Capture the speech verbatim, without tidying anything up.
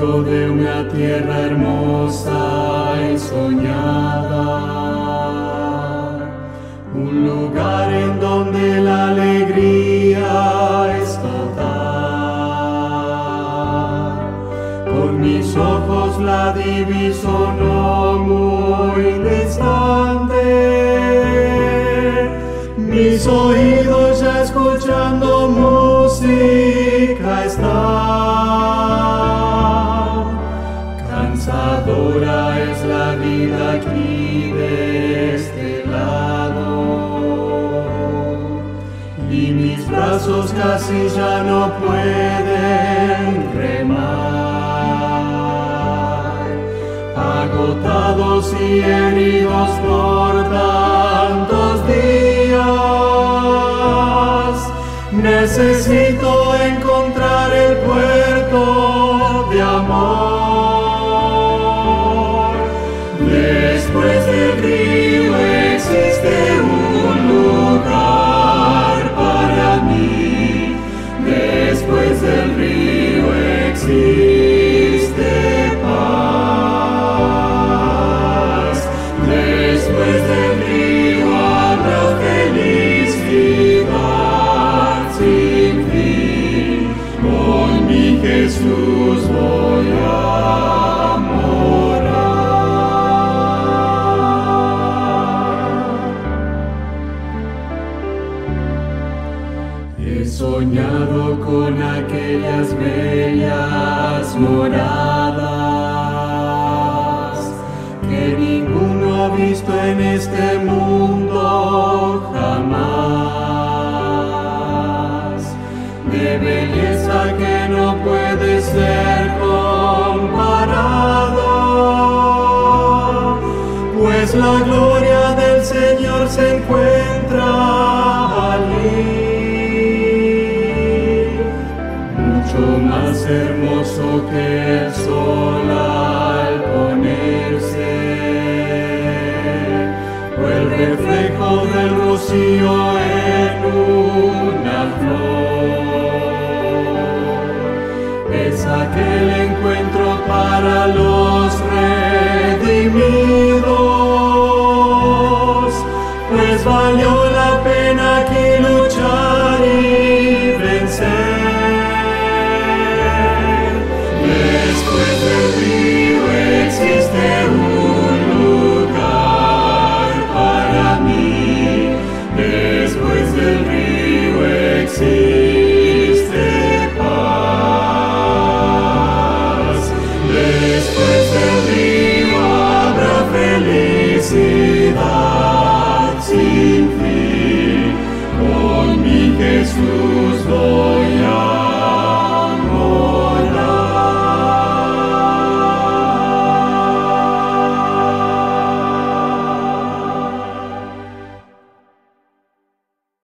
medio de una tierra hermosa y soñada, un lugar en donde la alegría es total. Con mis ojos la diviso no muy distante, mis oídos ya escuchando música están. Cansadora es la vida aquí de este lado, y mis brazos casi ya no pueden remar, agotados y heridos por tantos días. Necesito encontrar el puerto de amor. Después del río existe un lugar para mí. Después del río existe paz. Después del río habrá felicidad sin fin. Con mi Jesús voy a morar. He soñado con aquellas bellas moradas que ninguno ha visto en este mundo jamás, de belleza que no puede ser comparada, pues la gloria del Señor se encuentra allí. Mucho más hermoso que el sol al ponerse, o el reflejo del rocío en una flor. Es aquel encuentro para los redimidos, pues valió